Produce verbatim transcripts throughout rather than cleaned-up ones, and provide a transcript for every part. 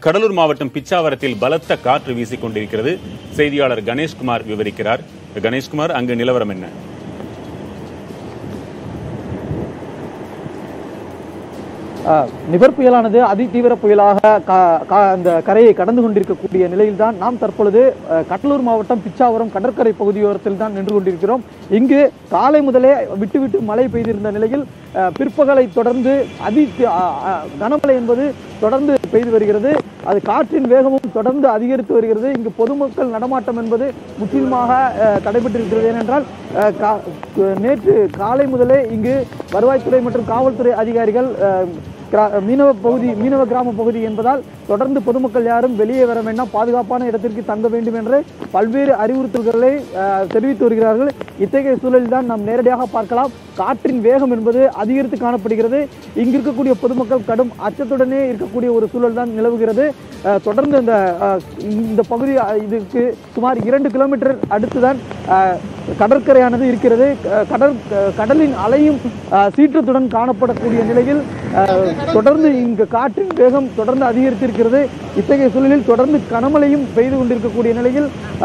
கடலூர் மாவட்டம் பிச்சாவரத்தில் பலத்த காற்று வீசிக் கொண்டிருக்கிறது. செய்தியாளர் கணேஷ்குமார் விவரிக்கிறார். கணேஷ்குமார், அங்கு நிலவரம் என்ன? நிவர் புயலானது அதிதீவிர புயலாக அந்த கரையை கடந்து கொண்டிருக்கக்கூடிய நிலையில்தான் நாம் தற்பொழுது கடலூர் மாவட்டம் பிச்சாவரம் கடற்கரை பகுதியோரத்தில் தான் நின்று கொண்டிருக்கிறோம். இங்கு காலை முதலே விட்டு விட்டு மழை பெய்திருந்த நிலையில் பிற்பகலை தொடர்ந்து அதி கனமழை என்பது தொடர்ந்து பெய்து வருகிறது. அது காற்றின் வேகமும் தொடர்ந்து அதிகரித்து வருகிறது. இங்கு பொதுமக்கள் நடமாட்டம் என்பது முற்றிலுமாக தடைபட்டிருக்கிறது. ஏனென்றால் நேற்று காலை முதலே இங்கு வருவாய்த்துறை மற்றும் காவல்துறை அதிகாரிகள் மீனவ பகுதி மீனவ கிராம பகுதி என்பதால் தொடர்ந்து பொதுமக்கள் யாரும் வெளியே வர வேண்டாம், பாதுகாப்பான இடத்திற்கு தங்க வேண்டும் என்று பல்வேறு அறிவுறுத்தல்களை தெரிவித்து வருகிறார்கள். இத்தகைய சூழலில் தான் நாம் நேரடியாக பார்க்கலாம். காற்றின் வேகம் என்பது அதிகரித்து காணப்படுகிறது. இங்கு இருக்கக்கூடிய பொதுமக்கள் கடும் அச்சத்துடனே இருக்கக்கூடிய ஒரு சூழல் தான் நிலவுகிறது. தொடர்ந்து இந்த இந்த பகுதி இதுக்கு சுமார் இரண்டு கிலோமீட்டர் அடுத்துதான் கடற்கரையானது இருக்கிறது. கடல் கடலின் அலையும் சீற்றத்துடன் காணப்படக்கூடிய நிலையில் தொடர்ந்து இங்கு காற்றின் வேகம் தொடர்ந்து அதிகரித்திருக்கிறது. இத்தகைய சூழலில் தொடர்ந்து கனமழையும் பெய்து கொண்டிருக்கக்கூடிய நிலையில்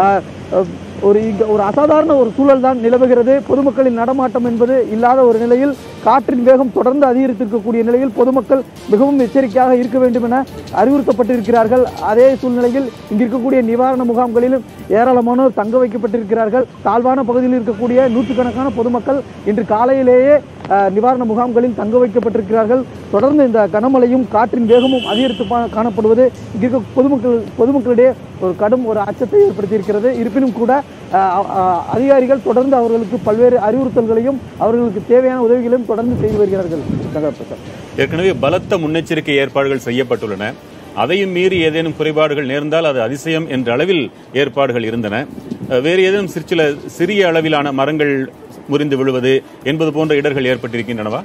ஒரு ஒரு அசாதாரண ஒரு சூழல் தான் நிலவுகிறது. பொதுமக்களின் நடமாட்டம் என்பது இல்லாத ஒரு நிலையில் காற்றின் வேகம் தொடர்ந்து அதிகரித்திருக்கக்கூடிய நிலையில் பொதுமக்கள் மிகவும் எச்சரிக்கையாக இருக்க வேண்டும் என அறிவுறுத்தப்பட்டிருக்கிறார்கள். அதே சூழ்நிலையில் இங்கு இருக்கக்கூடிய நிவாரண முகாம்களிலும் ஏராளமானோர் தங்க வைக்கப்பட்டிருக்கிறார்கள். தாழ்வான பகுதியில் இருக்கக்கூடிய நூற்றுக்கணக்கான பொதுமக்கள் இன்று காலையிலேயே நிவாரண முகாம்களில் தங்க வைக்கப்பட்டிருக்கிறார்கள். தொடர்ந்து இந்த கனமழையும் காற்றின் வேகமும் அதிகரித்து காணப்படுவது இங்கு பொதுமக்கள் பொதுமக்களிடையே ஒரு கடும் ஒரு அச்சத்தை ஏற்படுத்தியிருக்கிறது. இருப்பினும் கூட அதிகாரிகள் தொடர்ந்து அவர்களுக்கு பல்வேறு அறிவுறுத்தல்களையும் அவர்களுக்கு தேவையான உதவிகளையும் தொடர்ந்து செய்து வருகிறார்கள். ஏற்கனவே பலத்த முன்னெச்சரிக்கை ஏற்பாடுகள் செய்யப்பட்டுள்ளன. அதையும் மீறி ஏதேனும் குறைபாடுகள் நேர்ந்தால் அது அதிசயம் என்ற அளவில் ஏற்பாடுகள் இருந்தன. வேறு ஏதேனும் சில சிறிய அளவிலான மரங்கள் முறிந்து விழுவது என்பது போன்ற இடர்கள் ஏற்பட்டிருக்கின்றனவா?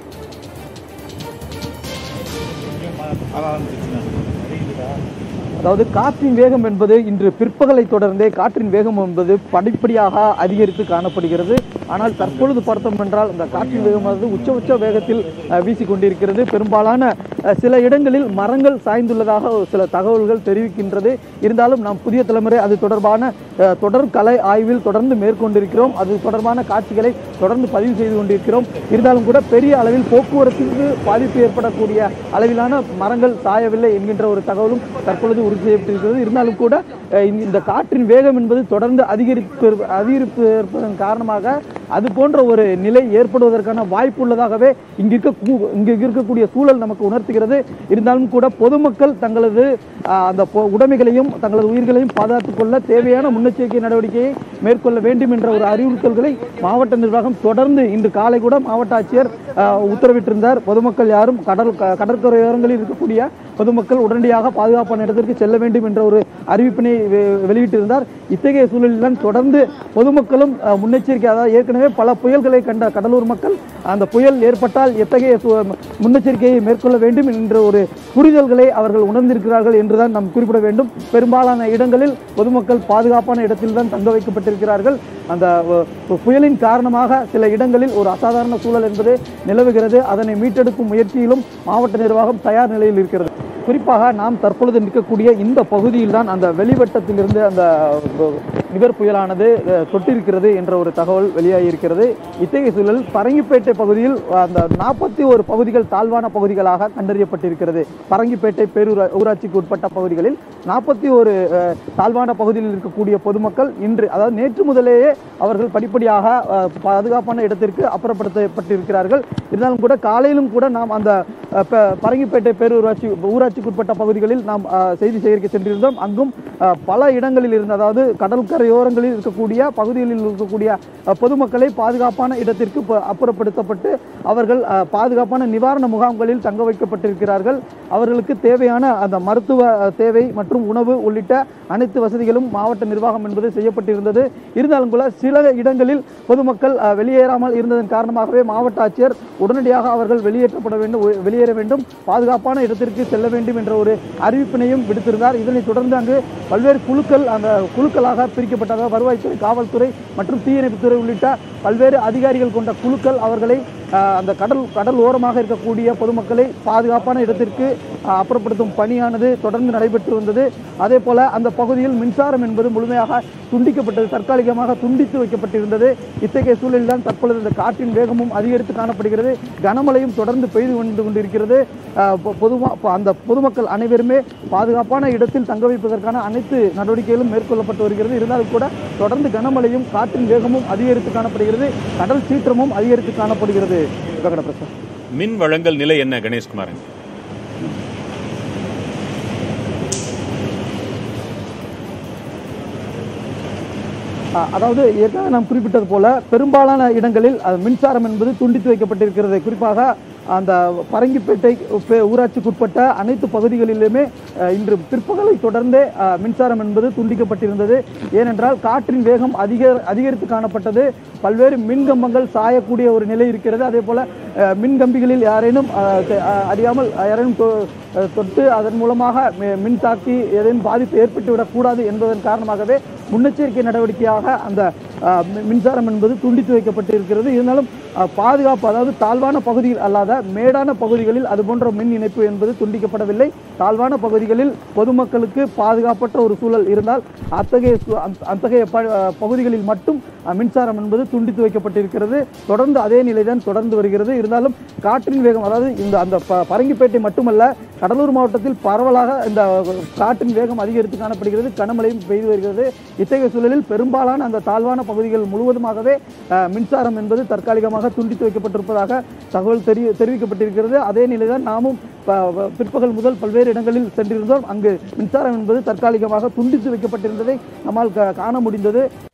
அதாவது காற்றின் வேகம் என்பது இன்று பிற்பகலை தொடர்ந்தே காற்றின் வேகம் என்பது படிப்படியாக அதிகரித்து காணப்படுகிறது. ஆனால் தற்பொழுது பார்த்தோம் என்றால் இந்த காற்றின் வேகமானது உச்ச உச்ச வேகத்தில் வீசி கொண்டிருக்கிறது. பெரும்பாலான சில இடங்களில் மரங்கள் சாய்ந்துள்ளதாக சில தகவல்கள் தெரிவிக்கின்றது. இருந்தாலும் நாம் புதிய தலைமுறை அது தொடர்பான தொடர் கலை ஆய்வில் தொடர்ந்து மேற்கொண்டிருக்கிறோம். அது தொடர்பான காட்சிகளை தொடர்ந்து பதிவு செய்து கொண்டிருக்கிறோம். இருந்தாலும் கூட பெரிய அளவில் போக்குவரத்திற்கு பாதிப்பு ஏற்படக்கூடிய அளவிலான மரங்கள் சாயவில்லை என்கின்ற ஒரு தகவலும் தற்பொழுது உறுதி செய்யப்பட்டிருக்கிறது. இருந்தாலும் கூட இந்த காற்றின் வேகம் என்பது தொடர்ந்து அதிகரிப்பு அதிகரிப்பு இருப்பதன் காரணமாக அது போன்ற ஒரு நிலை ஏற்படுவதற்கான வாய்ப்பு உள்ளதாகவே இங்கு இருக்க இங்கு இருக்கக்கூடிய சூழல் நமக்கு உணர்த்துகிறது. இருந்தாலும் கூட பொதுமக்கள் தங்களது அந்த உடைமைகளையும் தங்களது உயிர்களையும் பாதுகாத்துக் கொள்ள தேவையான முன்னெச்சரிக்கை நடவடிக்கையை மேற்கொள்ள வேண்டும் என்ற ஒரு அறிவுறுத்தல்களை மாவட்ட நிர்வாகம் தொடர்ந்து இன்று காலை கூட மாவட்ட ஆட்சியர் உத்தரவிட்டிருந்தார். பொதுமக்கள் யாரும் கடல் கடற்கரையோரங்களில் இருக்கக்கூடிய பொதுமக்கள் உடனடியாக பாதுகாப்பான இடத்திற்கு செல்ல வேண்டும் என்ற ஒரு அறிவிப்பினை வெளியிட்டிருந்தார். இத்தகைய சூழலில் தான் தொடர்ந்து பொதுமக்களும் முன்னெச்சரிக்கை, அதாவது ஏற்கனவே பல புயல்களை கண்ட கடலூர் மக்கள் அந்த புயல் ஏற்பட்டால் எத்தகைய முன்னெச்சரிக்கையை மேற்கொள்ள வேண்டும் என்ற ஒரு புரிதல்களை அவர்கள் உணர்ந்திருக்கிறார்கள் என்றுதான் நாம் குறிப்பிட வேண்டும். பெரும்பாலான இடங்களில் பொதுமக்கள் பாதுகாப்பான இடத்தில் தான் தங்க வைக்கப்பட்டிருக்கிறார்கள். அந்த புயலின் காரணமாக சில இடங்களில் ஒரு அசாதாரண சூழல் என்பது நிலவுகிறது. அதனை மீட்டெடுக்கும் முயற்சியிலும் மாவட்ட நிர்வாகம் தயார் நிலையில் இருக்கிறது. குறிப்பாக நாம் தற்பொழுது நிற்கக்கூடிய இந்த பகுதியில் தான் அந்த வெளிவட்டத்திலிருந்து அந்த நிவர் புயலானது தொட்டிருக்கிறது என்ற ஒரு தகவல் வெளியாகி இருக்கிறது. இத்தகைய சூழலில் பரங்கிப்பேட்டை பகுதியில் அந்த நாற்பத்தி ஒரு பகுதிகள் தாழ்வான பகுதிகளாக கண்டறியப்பட்டிருக்கிறது. பரங்கிப்பேட்டை பேரூரா ஊராட்சிக்கு உட்பட்ட பகுதிகளில் நாற்பத்தி ஒரு தாழ்வான பகுதியில் இருக்கக்கூடிய பொதுமக்கள் இன்று, அதாவது நேற்று முதலேயே அவர்கள் படிப்படியாக பாதுகாப்பான இடத்திற்கு அப்புறப்படுத்தப்பட்டிருக்கிறார்கள். இருந்தாலும் கூட காலையிலும் கூட நாம் அந்த பரங்கிப்பேட்டை பேரூராட்சி ஊராட்சிக்கு உட்பட்ட பகுதிகளில் நாம் செய்தி சேகரிக்க சென்றிருந்தோம். அங்கும் பல இடங்களில் இருந்து, அதாவது கடற்கரையோரங்களில் இருக்கக்கூடிய பகுதிகளில் இருக்கக்கூடிய பொதுமக்களை பாதுகாப்பான இடத்திற்கு அப்புறப்படுத்தப்பட்டு அவர்கள் பாதுகாப்பான நிவாரண முகாம்களில் தங்க வைக்கப்பட்டிருக்கிறார்கள். அவர்களுக்கு தேவையான அந்த மருத்துவ தேவை மற்றும் உணவு உள்ளிட்ட அனைத்து வசதிகளும் மாவட்ட நிர்வாகம் என்பது செய்யப்பட்டிருந்தது. இருந்தாலும் கூட சில இடங்களில் பொதுமக்கள் வெளியேறாமல் இருந்ததன் காரணமாகவே மாவட்ட ஆட்சியர் உடனடியாக அவர்கள் வெளியேற்றப்பட வேண்டும் வெளியேற வேண்டும் பாதுகாப்பான இடத்திற்கு செல்ல வேண்டும் என்ற ஒரு அறிவிப்பினையும் விடுத்திருந்தார். இதனைத் தொடர்ந்து அங்கு பல்வேறு குழுக்கள் அந்த குழுக்களாக பிரிக்கப்பட்டதாக வருவாய்த்துறை, காவல்துறை மற்றும் தீயணைப்புத்துறை உள்ளிட்ட பல்வேறு அதிகாரிகள் கொண்ட குழுக்கள் அவர்களை அந்த கடல் கடல் ஓரமாக இருக்கக்கூடிய பொதுமக்களை பாதுகாப்பான இடத்திற்கு அப்புறப்படுத்தும் பணியானது தொடர்ந்து நடைபெற்று வந்தது. அதே போல அந்த பகுதியில் மின்சாரம் என்பது முழுமையாக துண்டிக்கப்பட்டது, தற்காலிகமாக துண்டித்து வைக்கப்பட்டிருந்தது. இத்தகைய சூழலில் தான் தற்பொழுது இந்த காற்றின் வேகமும் அதிகரித்து காணப்படுகிறது. கனமழையும் தொடர்ந்து பெய்து வந்து கொண்டிருக்கிறது. பொதுமா அந்த பொதுமக்கள் அனைவருமே பாதுகாப்பான இடத்தில் தங்க வைப்பதற்கான அனைத்து நடவடிக்கைகளும் மேற்கொள்ளப்பட்டு வருகிறது. இருந்தாலும் கூட தொடர்ந்து கனமழையும் காற்றின் வேகமும் அதிகரித்து காணப்படுகிறது. கடல் சீற்றமும் அதிகரித்து காணப்படுகிறது. மின் வழங்கல் நிலை என்ன கணேஷ்குமார்? அதாவது ஏற்கனவே நாம் குறிப்பிட்டது போல பெரும்பாலான இடங்களில் மின்சாரம் என்பது துண்டித்து வைக்கப்பட்டிருக்கிறது. குறிப்பாக அந்த பரங்கிப்பேட்டை ஊராட்சிக்குட்பட்ட அனைத்து பகுதிகளிலுமே இன்று பிற்பகலை தொடர்ந்தே மின்சாரம் என்பது துண்டிக்கப்பட்டிருந்தது. ஏனென்றால் காற்றின் வேகம் அதிக அதிகரித்து காணப்பட்டது. பல்வேறு மின்கம்பங்கள் சாயக்கூடிய ஒரு நிலை இருக்கிறது. அதே போல மின்கம்பிகளில் யாரேனும் அறியாமல் யாரேனும் தொட்டு அதன் மூலமாக மின் தாக்கி ஏதேனும் பாதிப்பு ஏற்பட்டுவிடக்கூடாது என்பதன் காரணமாகவே முன்னெச்சரிக்கை நடவடிக்கையாக அந்த மின்சாரம் என்பது துண்டித்து வைக்கப்பட்டிருக்கிறது. இருந்தாலும் பாதுகாப்பு, அதாவது தாழ்வான பகுதியில் அல்லாத மேடான பகுதிகளில் அதுபோன்ற மின் இணைப்பு என்பது துண்டிக்கப்படவில்லை. தாழ்வான பகுதிகளில் பொதுமக்களுக்கு பாதுகாப்பற்ற ஒரு சூழல் இருந்தால் அத்தகைய அத்தகைய பகுதிகளில் மட்டும் மின்சாரம் என்பது துண்டித்து வைக்கப்பட்டிருக்கிறது. தொடர்ந்து அதே நிலைதான் தொடர்ந்து வருகிறது. இருந்தாலும் காற்றின் வேகம், அதாவது இந்த அந்த பரங்கிப்பேட்டை மட்டுமல்ல, கடலூர் மாவட்டத்தில் பரவலாக இந்த காற்றின் வேகம் அதிகரித்து காணப்படுகிறது. கனமழையும் பெய்து வருகிறது. இத்தகைய சூழலில் பெரும்பாலான அந்த தாழ்வான பகுதிகள் முழுவதுமாகவே மின்சாரம் என்பது தற்காலிகமாக துண்டித்து வைக்கப்பட்டிருப்பதாக தகவல் தெரி தெரிவிக்கப்பட்டிருக்கிறது. அதே நிலைதான் நாமும் பிற்பகல் முதல் பல்வேறு இடங்களில் சென்றிருந்தோம். அங்கு மின்சாரம் என்பது தற்காலிகமாக துண்டித்து வைக்கப்பட்டிருந்ததை நம்மால் காண முடிந்தது.